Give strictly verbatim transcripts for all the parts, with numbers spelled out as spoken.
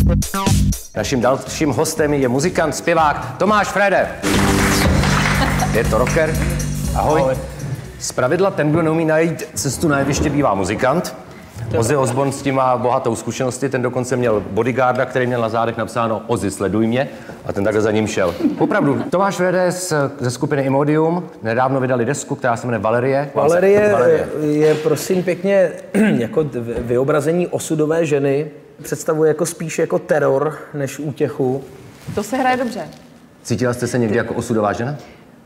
Naším dalším hostem je muzikant, zpěvák Tomáš Frede. Je to rocker. Ahoj. Ahoj. Zpravidla ten, kdo neumí najít cestu na jeviště, bývá muzikant. Ozzy Osbourne s tím má bohatou zkušenosti, ten dokonce měl bodyguarda, který měl na zádech napsáno Ozzy, sleduj mě, a ten takhle za ním šel. Opravdu, Tomáš Frede ze skupiny Imodium nedávno vydali desku, která se jmenuje Valerie. Valerie, Valerie je, prosím pěkně, jako vyobrazení osudové ženy. Představuje jako spíš jako teror, než útěchu. To se hraje dobře. Cítila jste se někdy jako osudová žena?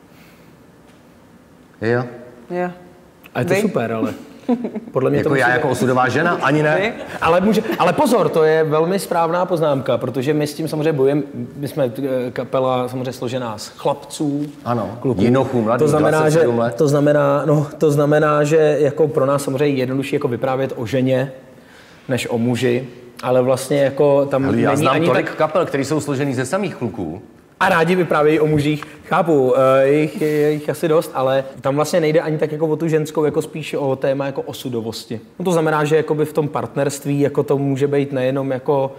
Jo? Jo. A je to Vy? super, ale... Podle mě jako to já musí... jako osudová žena? Ani ne. Ale, může... ale pozor, to je velmi správná poznámka, protože my s tím samozřejmě bojujeme, my jsme kapela samozřejmě složená z chlapců, ano, kluků. Jinochů, mladých, to znamená, že, let. to znamená, no, to znamená, že jako pro nás samozřejmě je jednodušší jako vyprávět o ženě, než o muži, ale vlastně jako tam Hele, není já znám ani tolik tak... kapel, které jsou složený ze samých kluků. A rádi vyprávějí o mužích. Chápu, je jich, je jich asi dost, ale tam vlastně nejde ani tak jako o tu ženskou, jako spíš o téma jako osudovosti. No to znamená, že jakoby v tom partnerství jako to může být nejenom jako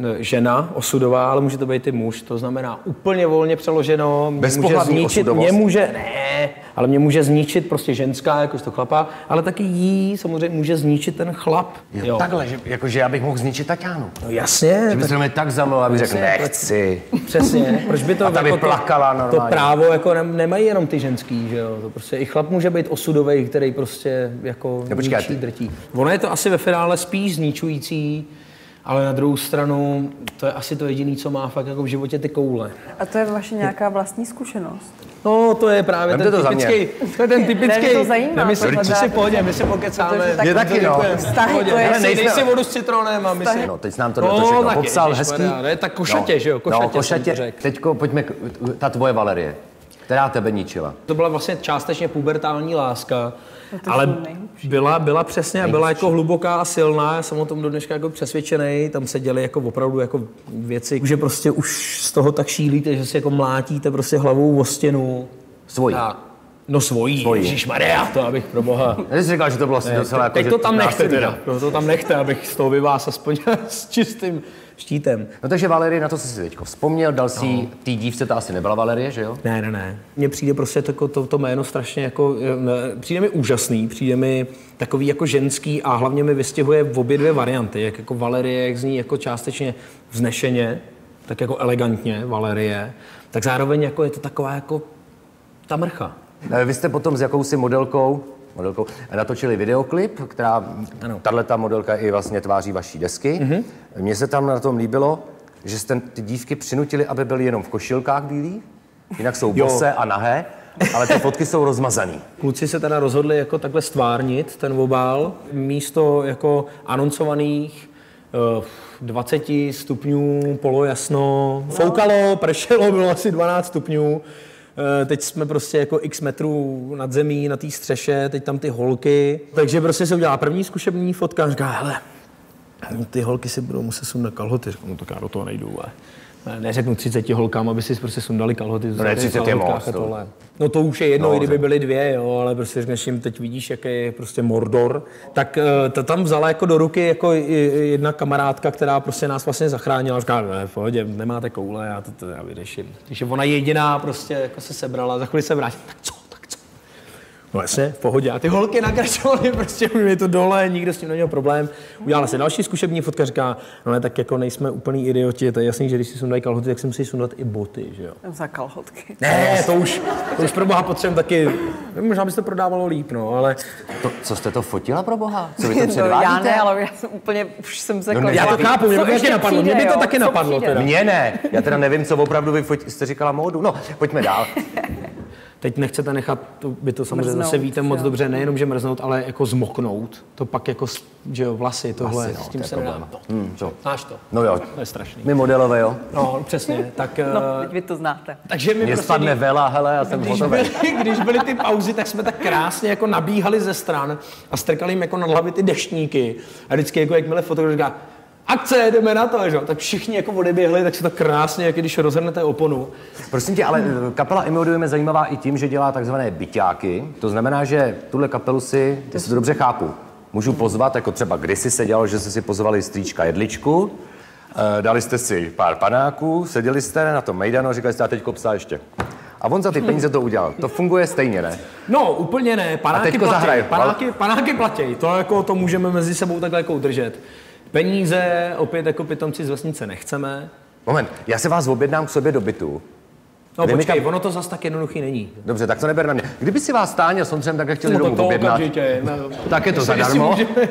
žena osudová, ale může to být i muž. To znamená úplně volně přeloženo. Může zničit, mě může, ne, ale mě může zničit prostě ženská, jakož to chlapa, ale taky jí samozřejmě může zničit ten chlap. Jo, jo. Takhle, že, jakože já bych mohl zničit Taťánu. No jasně. Že bys tak... mě tak zamluvil, abych řekl, nechci. Přesně. Proč by to, a ta by jako plakala to, normálně. To právo jako ne, nemají jenom ty ženský, že jo. To prostě i chlap může být osudový, který prostě jako ničí, drtí. Ono je to asi ve finále spíš zničující, ale na druhou stranu, to je asi to jediné, co má fakt jako v životě ty koule. A to je vaše nějaká vlastní zkušenost? No, to je právě ten to typický, to je ten typický, ne, to zajímá, my si, to si pohodě, my si pokecáme. Je taky, no. Vztahy, to je... Dej si vodu s citronem a my si... No, teď jsi nám to no, všechno popsal, hezký. Ne, tak košatě, no, že jo, košatě, no, košatě. Teďko pojďme, ta tvoje Valerie, která tebe ničila. To byla vlastně částečně pubertální láska. Ale byla, byla přesně a byla jako hluboká a silná, já jsem o tom do dneška jako přesvědčený, tam se děly jako opravdu jako věci, že prostě už z toho tak šílíte, že si jako mlátíte prostě hlavou o stěnu. Svojí. A, no svojí, svojí. Ježišmarja, to abych pro boha. Já jsi říkal, že to bylo ne, docela jako... Teď to tam nechte teda, to tam nechte, abych z toho vyvás aspoň s čistým štítem. No takže Valerie, na to jsi si teďko vzpomněl, dal si no. Tý dívce, to asi nebyla Valerie, že jo? Ne, ne, ne. Mně přijde prostě to, to, to jméno strašně jako, ne, přijde mi úžasný, přijde mi takový jako ženský a hlavně mi vystihuje v obě dvě varianty, jak jako Valerie, jak zní jako částečně vznešeně, tak jako elegantně Valerie, tak zároveň jako je to taková jako ta mrcha. Vy jste potom s jakousi modelkou, modelkou natočili videoklip, která, tato modelka i vlastně tváří vaší desky. Mm-hmm. Mně se tam na tom líbilo, že jste ty dívky přinutili, aby byly jenom v košilkách bílých, jinak jsou bose a nahé, ale ty fotky jsou rozmazaný. Kluci se teda rozhodli jako takhle stvárnit ten obal, místo jako anoncovaných dvacet stupňů, polojasno, foukalo, pršelo, bylo asi dvanáct stupňů. Teď jsme prostě jako x metrů nad zemí, na té střeše, teď tam ty holky. Takže prostě se udělala první zkušební fotka a říká, hele, ty holky si budou muset sundat kalhoty. Říkám, no tak já do toho nejdu, ale neřeknu třiceti holkám, aby si prostě sundali kalhoty. No ne, třicet je moc. No to už je jedno, no, i kdyby byly dvě, jo, ale prostě řekneš jim, teď vidíš, jaký je prostě Mordor. Tak ta tam vzala jako do ruky jako jedna kamarádka, která prostě nás vlastně zachránila. Říká, ne, v pohodě, nemáte koule, já to, to já vyřeším. Takže ona jediná prostě jako se sebrala, za chvíli se vrátila, tak co, tak co? No jasně, v pohodě. A ty holky nakračovaly, prostě je to dole, nikdo s tím neměl problém. Udělala se další zkušební fotka, říká, no ne, tak jako nejsme úplný idioti, to je jasný, že když si sundají kalhoty, tak si musí sundat i boty, že jo. Za kalhotky. Ne, to už, to už pro boha potřebujeme taky, možná by se to prodávalo líp, no, ale... To, co jste to fotila pro boha? Co vy to no, předvádíte? já ne, ale já jsem úplně, už jsem se... No, já to chápu, mě by to taky napadlo, mě by to taky napadlo teda. Mně ne, já teda nevím, co opravdu vy fotí, jste říkala módu, no, pojďme dál. Teď nechcete nechat, to, vy to samozřejmě mrznout, zase víte moc jo. dobře, nejenom, že mrznout, ale jako zmoknout. To pak jako, že jo, vlasy, tohle, Asi, no, s tím to se nedá. Hmm, Znáš to? No jo. To je strašný. My modelové, jo. No, přesně, tak... No, teď vy to znáte. Takže my Mně prostě, spadne vela, hele, já jsem když hotový. byly, když byly ty pauzy, tak jsme tak krásně jako nabíhali ze stran a strkali jim jako nad hlavy ty deštníky. A vždycky jako jakmile fotograf říká, akce, jdeme na to, že? Tak všichni jako odeběhli, tak se to krásně, jak když rozhrnete oponu. Prosím tě, ale kapela Imodium je zajímavá i tím, že dělá takzvané byťáky. To znamená, že tuhle kapelu si, jestli to dobře chápu, můžu pozvat, jako třeba kdysi se dělalo, že se si pozvali strýčka Jedličku Dali jste si pár panáků, seděli jste na tom mejdanu a říkali jste, a teďko psa ještě. A on za ty peníze to udělal. To funguje stejně, ne? No, úplně ne. Panáky platí. Panáky, panáky platí. To, jako, to můžeme mezi sebou takhle jako udržet. Peníze opět jako pitomci z vesnice nechceme. Moment, já se vás objednám k sobě do bytu. No počkej, tam... ono to zas tak jednoduchý není. Dobře, tak to neber na mě. Kdyby si vás Táně s Ondřejem takhle chtěli no, domů objednat, okamžitě, no, tak je to zadarmo. Můžeme,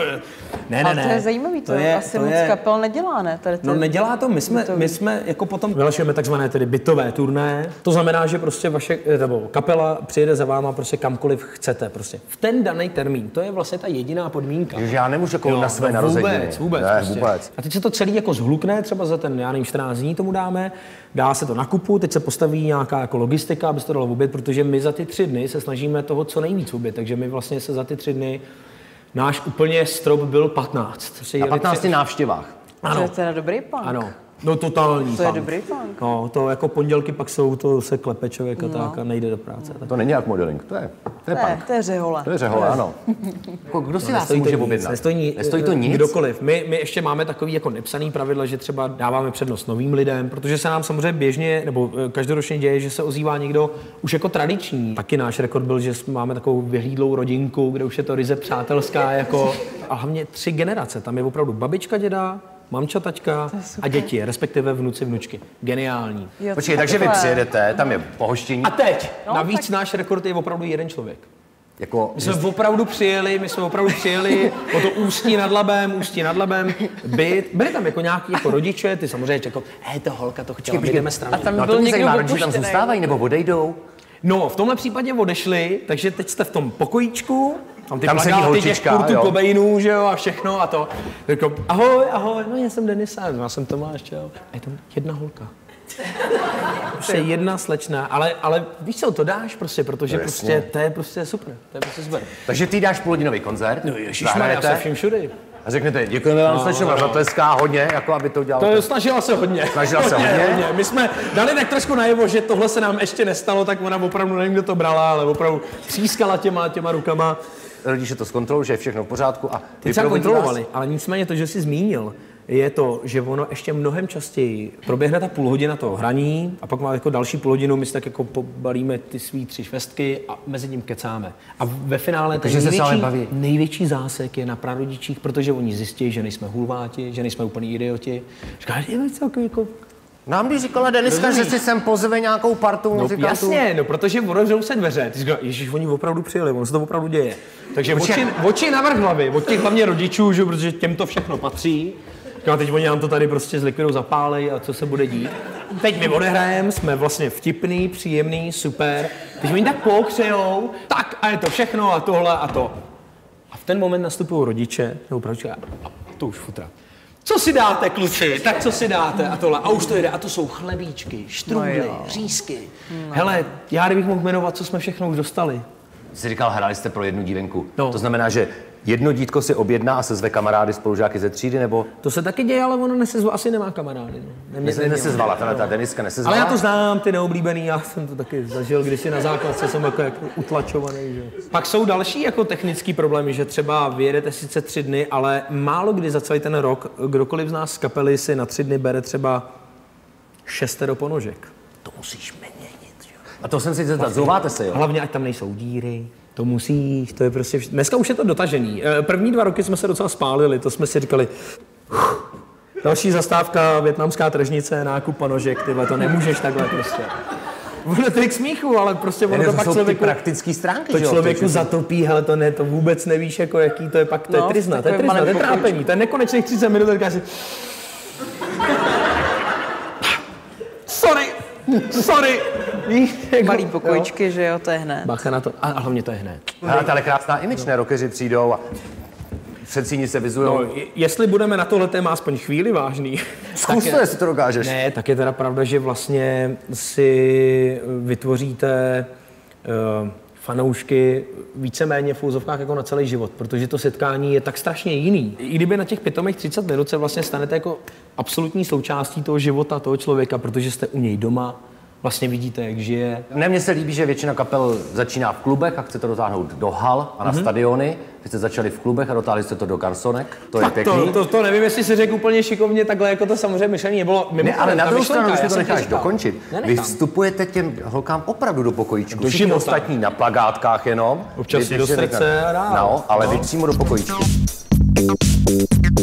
ne, ne, ne. Ale to je zajímavý, to, to je, asi to moc je... kapel nedělá, ne? Tady no nedělá to, my jsme, my jsme jako potom vyhlašujeme takzvané tedy bytové turné. To znamená, že prostě vaše nebo kapela přijede za váma prostě kamkoliv chcete prostě. V ten daný termín, to je vlastně ta jediná podmínka. Že já nemůžu jako na své narozeniny. Vůbec, vůbec, ne, prostě. vůbec. A teď se to celý jako zhlukne, třeba za ten, já nevím, čtrnáct dní tomu dáme, dá se to na kupu, teď se postaví nějaká jako logistika, aby se to dalo obět, protože my za ty tři dny se snažíme toho co nejvíc obět, takže my vlastně se za ty tři dny náš úplně strop byl patnáct. Na patnácti tři... návštěvách. Ano. To je teda dobrý punk. Ano. No totální To je punk. dobrý punk. No, to jako pondělky pak jsou, to se klepe člověk a no. tak a nejde do práce. Tak. To není jak modeling, to je, to je to punk. To je řehole. To je řehole, ano. Kdo si no, vás může objednat? Nestojí, nestojí to nic? Kdokoliv. My, my ještě máme takový jako nepsaný pravidla, že třeba dáváme přednost novým lidem, protože se nám samozřejmě běžně, nebo každoročně děje, že se ozývá někdo už jako tradiční. Taky náš rekord byl, že máme takovou vyhlídlou rodinku, kde už je to ryze přátelská, jako a hlavně tři generace. Tam je opravdu babička, děda, mamča, taťka a děti, respektive vnuci, vnučky. Geniální. Počkej, takže vy přijedete, tam je pohoštění. A teď, no, navíc tak... náš rekord je opravdu jeden člověk. Jako, my jsme jste... opravdu přijeli, my jsme opravdu přijeli po to Ústí nad Labem, Ústí nad Labem, byt. Byli tam jako nějaký jako rodiče, ty samozřejmě čekal, hej, to holka to chtěla, my jdeme stranou. A tam no, byl to někdo zajímá, rodiče tam zůstávají nebo odejdou? No, v tomhle případě odešli, takže teď jste v tom pokojíčku, tam ty tam plakáty těch Kurtů Cobainů, že jo, a všechno a to. Jako, ahoj, ahoj, no já jsem Denisa, já jsem Tomáš, čau. A je tam jedna holka. Prostě jedna slečna, ale, ale víš co, to dáš prostě, protože no, prostě, to je prostě super, to je prostě super. Takže ty dáš půlhodinový koncert, no ježišmarja, já se vším všudy. A řeknete, děkujeme vám, no, slečno, no. zatleská hodně, jako aby to udělalo. To je, snažila se hodně. Snažila se hodně. hodně. My jsme dali tak trošku najevo, že tohle se nám ještě nestalo, tak ona opravdu nevím, kdo to brala, ale opravdu třískala těma, těma rukama. Rodiče to zkontrolují, že je všechno v pořádku a ty třeba kontrolovali, ale nicméně to, že jsi zmínil, je to, že ono ještě mnohem častěji proběhne ta půl hodina toho hraní a pak má jako další půl hodinu, my si tak jako pobalíme ty svý tři švestky a mezi tím kecáme. A ve finále ten největší, největší zásek je na prarodičích, protože oni zjistí, že nejsme hulváti, že nejsme úplný idioti. Říká, že je celkově jako... Nám když říkala Deniska, že si sem pozve nějakou partu no, muzikantů. Jasně, no protože otevřou se dveře. Ty říkáš, ježiš, oni opravdu přijeli, ono se to opravdu děje. Takže oči, oči navrch hlavy, od těch hlavně rodičů, že, protože těm to všechno patří. A teď oni nám to tady prostě zlikvidou zapálej a co se bude dít. Teď my odehrajeme, jsme vlastně vtipný, příjemný, super. Teď oni tak pokřejou, tak a je to všechno a tohle a to. A v ten moment nastupují rodiče, nebo proročka, a to už futra. Co si dáte, kluci? Tak co si dáte? A tohle. A už to jde. A to jsou chlebíčky, štrumly, no řízky. No. Hele, já kdybych mohl jmenovat, co jsme všechno už dostali. Jsi říkal, hráli jste pro jednu dívenku. No. To znamená, že jedno dítko si objedná a se zve kamarády, spolužáky ze třídy, nebo? To se taky děje, ale ono nesezva, asi nemá kamarády. No. Nemě, nemě, nesezvala, tahle ta Deniska nesezvala. Ale já to znám, ty neoblíbený, já jsem to taky zažil, když si na základce jsem jako, jako utlačovaný. Že? Pak jsou další jako technický problémy, že třeba vyjedete sice tři dny, ale málo kdy za celý ten rok kdokoliv z nás z kapely si na tři dny bere třeba šestero ponožek. To musíš měnit. A to jsem si zeptat, zouváte se, jo? Hlavně, ať tam nejsou díry. To musíš, to je prostě... Vš- Dneska už je to dotažený. První dva roky jsme se docela spálili, to jsme si říkali... Další zastávka, vietnamská tržnice, nákup ponožek, tyhle, to nemůžeš takhle prostě. Ono to je k smíchu, ale prostě ono to, to pak jsou člověku... ty praktický stránky, to že jo? člověku to zatopí, hele, to, ne, to vůbec nevíš, jako jaký to je pak, to je no, trizna, to je trizna, to je trápení, to je nekonečných třicet minut, říkáš si... Sorry, sorry. Malý pokojičky, jo. Že jo, to je hned. Bacha na to. A hlavně to je hned. Ale to je krásná image, ne? Rockeři přijdou a předsíni se vizujou. No, jestli budeme na tohle téma aspoň chvíli vážný. Zkus to, jestli to dokážeš. Ne, tak je teda pravda, že vlastně si vytvoříte uh, fanoušky víceméně v úzovkách jako na celý život, protože to setkání je tak strašně jiný. I kdyby na těch pitomých třicet minut se vlastně stanete jako absolutní součástí toho života toho člověka, protože jste u něj doma, vlastně vidíte, jak žije. Ne, mně se líbí, že většina kapel začíná v klubech a chce to dotáhnout do hal a na mm-hmm. stadiony. Vy jste začali v klubech a dotáhli jste to do garsonek. To tak je pěkný. To, to, to nevím, jestli si řekl úplně šikovně takhle, jako to samozřejmě myšlení nebylo. Ne, ale na druhou stranu, když to necháš dokončit, vy vstupujete těm holkám opravdu do pokojíčku. Do Všichni ostatní na plagátkách jenom. Občas do srdce a dál. No, ale no. Vy přímo do pokojíčku.